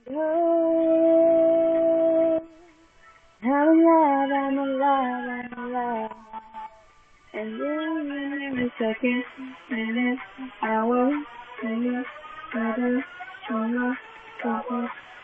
Oh, I'm in love, I'm in love, I'm in love. And then every second, minute, hour, minute, minute, minute, minute,